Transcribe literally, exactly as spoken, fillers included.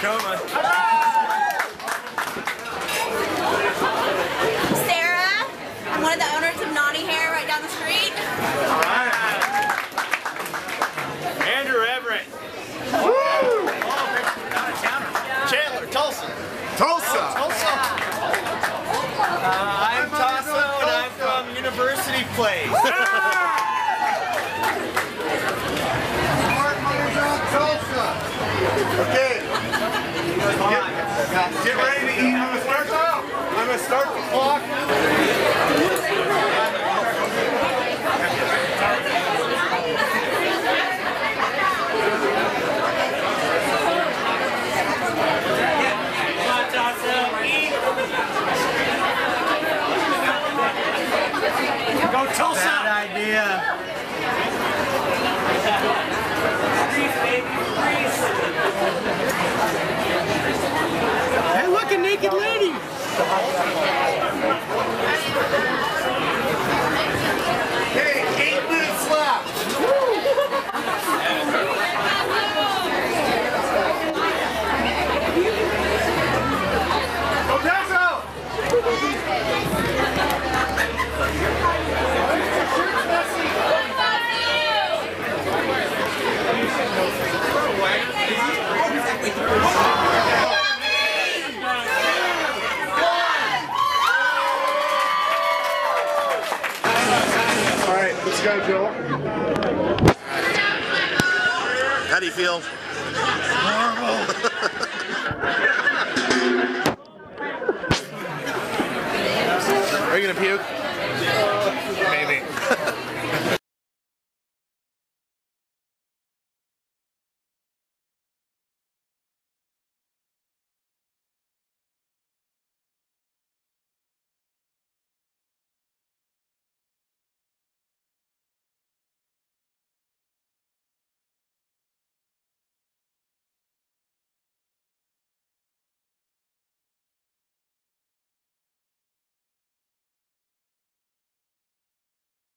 Tacoma. Sarah, I'm one of the owners of Naughty Hair right down the street. All right. Andrew Everett. Woo! Chandler, Tulsa. Tulsa. Tulsa. Uh, I'm Tasso and I'm from University Place. Okay. Get, get ready to eat. I'm gonna start the, I'm gonna start the clock. Go Tulsa! Bad idea. Hey, look, a naked lady! Okay, eight minutes left. Go Tasso! All right, let's go, Joel. How do you feel? Are you gonna puke?